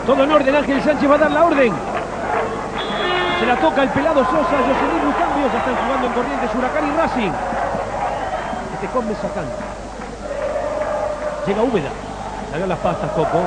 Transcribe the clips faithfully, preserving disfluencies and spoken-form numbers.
Todo en orden, Ángel Sánchez va a dar la orden. Se la toca el pelado Sosa, Yosemir Lucambio. Ya están jugando en Corrientes Huracán y Racing. Este come sacando. Llega Úbeda. Le dio las pastas, Coco.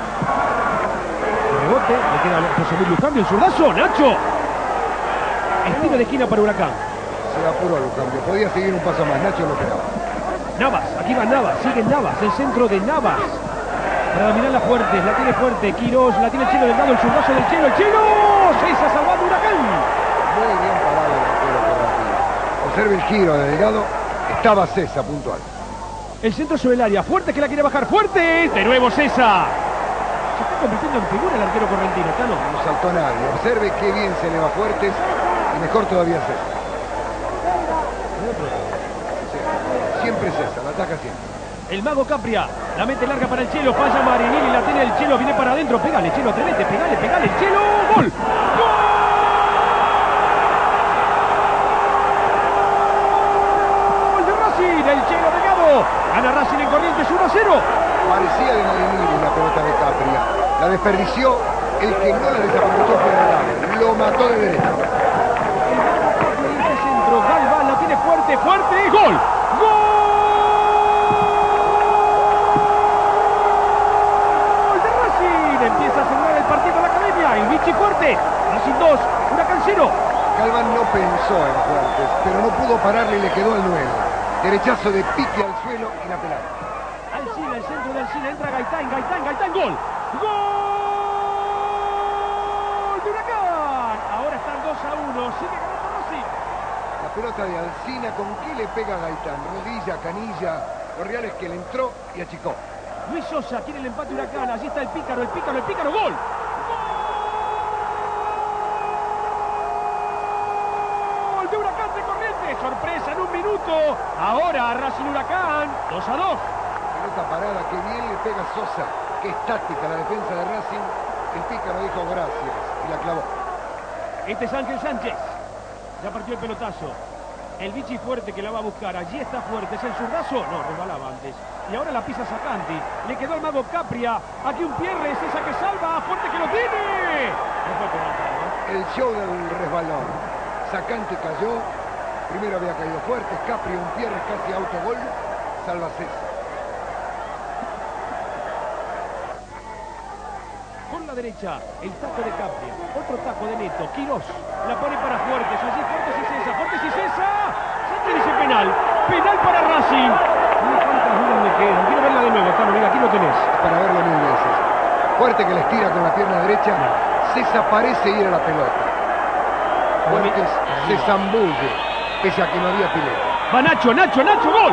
El rebote, le queda a Yosemir Lucambio, el zurdazo, Nacho. Estilo de esquina para Huracán. Se apuró Lucambio, podía seguir un paso más, Nacho lo esperaba. Navas, aquí va Navas, sigue Navas, el centro de Navas. Para dominarla fuerte, la tiene fuerte, Quirós, la tiene el Chelo Delgado, el zurdazo del Chelo, el Chelo. César salvando Huracán. Muy bien parado el arquero Correntino. Observe el giro de Delgado, estaba César puntual. El centro sobre el área, fuerte que la quiere bajar, fuerte. De nuevo César. Se está convirtiendo en figura el arquero correntino, Tano. No saltó nadie, observe qué bien se le va Fuertes y mejor todavía César. Siempre César, la ataca siempre. El mago Capria, la mete larga para el Chelo, falla Marinelli, la tiene el Chelo, viene para adentro, pégale Chelo, atrevete, pegale, pegale, el Chelo, ¡gol! ¡Gol de Racing! El Chelo Delgado, gana Racing en Corrientes uno a cero. Parecía de Marinelli la pelota de Capria, la desperdició, el que no la desaprovechó fue Delgado, lo mató de derecha. El centro, Galván, la tiene fuerte, fuerte, ¡gol! ¡Gol! Empieza a asegurar el partido de la academia. El Vichy fuerte. Racing dos, Huracán cero. Galván no pensó en Fuertes, pero no pudo pararle y le quedó el nueve. Derechazo de pique al suelo y la pelada. Alcina, el centro de Alcina. Entra Gaitán, Gaitán, Gaitán. Gol. Gol de Huracán. Ahora están dos a uno. Sigue ganando Racing. La pelota de Alcina, ¿con qué le pega a Gaitán? Rodilla, canilla. Lo real es que le entró y achicó. Luis Sosa quiere el empate Huracán. Allí está el pícaro, el pícaro, el pícaro. ¡Gol! ¡Gol de Huracán de Corrientes! ¡Sorpresa en un minuto! Ahora Racing Huracán. dos a dos. Pelota parada, que bien le pega Sosa. Qué estática la defensa de Racing. El pícaro dijo gracias y la clavó. Este es Ángel Sánchez. Ya partió el pelotazo. El Vichy fuerte que la va a buscar. Allí está fuerte. ¿Es el zurdazo? No, resbalaba antes. Y ahora la pisa Sacanti. Le quedó al mago Capria. Aquí un Pierre. Es esa que salva. Fuerte que lo tiene. No fue penal, ¿no? El show del resbalón. Sacanti cayó. Primero había caído fuerte. Capri, un Pierre casi autogol. Salva César. Con la derecha, el taco de Capria. Otro taco de Neto. Quirós. La pone para Fuertes. Allí Fuertes y César. Fuertes y César. Sánchez dice penal. Penal para Racing. ¿Cuántas dudas me quedan? Quiero verla de nuevo, Tano. Mira, aquí lo tenés. Para verlo mil veces. Fuerte que le estira con la pierna derecha. César parece ir a la pelota. Fuertes se zambulle, pese a que no había pileta. Va Nacho, Nacho, Nacho, gol.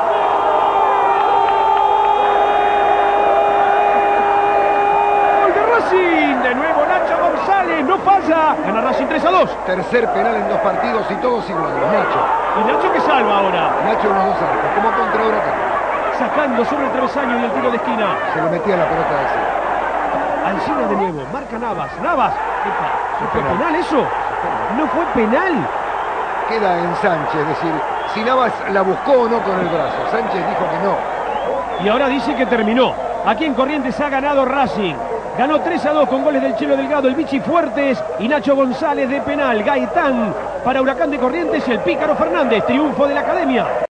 Gol de Racing. De nuevo Nacho González. No falla. Gana Racing tres a dos. Tercer penal en dos partidos y todos iguales. Nacho. Y Nacho que salva ahora. Nacho en los dos arcos, como contra Huracán. Sacando sobre el travesaño y el tiro de esquina. Se lo metía la pelota de ese. Alcina de nuevo, marca Navas. Navas. ¿Fue penal. penal eso? No fue penal. Queda en Sánchez, es decir, si Navas la buscó o no con el brazo. Sánchez dijo que no. Y ahora dice que terminó. Aquí en Corrientes ha ganado Racing. Ganó tres a dos con goles del Chelo Delgado, el Vichy Fuertes y Nacho González de penal. Gaitán para Huracán de Corrientes y el Pícaro Fernández. Triunfo de la academia.